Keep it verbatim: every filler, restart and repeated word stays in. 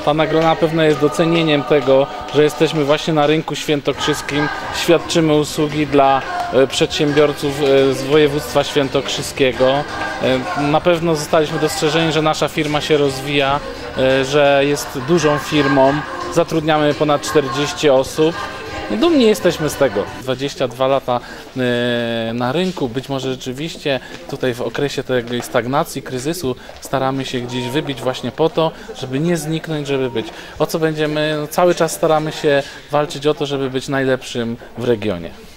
Ta nagroda na pewno jest docenieniem tego, że jesteśmy właśnie na rynku świętokrzyskim, świadczymy usługi dla przedsiębiorców z województwa świętokrzyskiego. Na pewno zostaliśmy dostrzeżeni, że nasza firma się rozwija, że jest dużą firmą, zatrudniamy ponad czterdzieści osób. Dumni jesteśmy z tego. dwadzieścia dwa lata na rynku, być może rzeczywiście tutaj w okresie tej stagnacji, kryzysu staramy się gdzieś wybić właśnie po to, żeby nie zniknąć, żeby być. O co będziemy? No, cały czas staramy się walczyć o to, żeby być najlepszym w regionie.